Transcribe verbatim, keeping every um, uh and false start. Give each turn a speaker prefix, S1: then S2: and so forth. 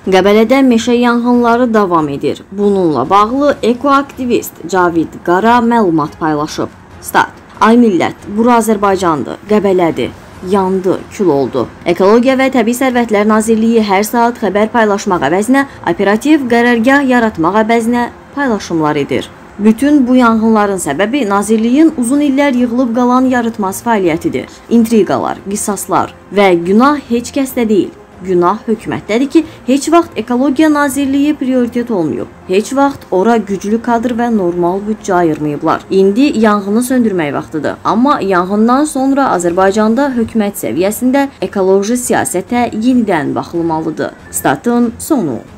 S1: Qəbələdə meşə yanğınları davam edir. Bununla bağlı ekoaktivist Cavid Qara məlumat paylaşıb. Stat: Ay millət, bura Azərbaycandır, Qəbələdir. Yandı, kül oldu. Ekologiya və Təbii Sərvətlər Nazirliyi hər saat xəbər paylaşmaq əvəzinə, operativ qərargah yaratmaq əvəzinə paylaşımlar edir. Bütün bu yanğınların səbəbi Nazirliyin uzun illər yığılıb qalan yarıtmaz fəaliyyətidir. İntriqalar, qisaslar və günah heç kəsdə deyil. Günah hökumətdədir ki, heç vaxt Ekologiya Nazirliyi prioritet olmayıb. Heç vaxt ora güclü kadr və normal büdcə ayırmayıblar. İndi yanğını söndürmək vaxtıdır. Amma yanğından sonra Azərbaycanda hökumət səviyyəsində ekoloji siyasətə yenidən baxılmalıdır. Statın sonu.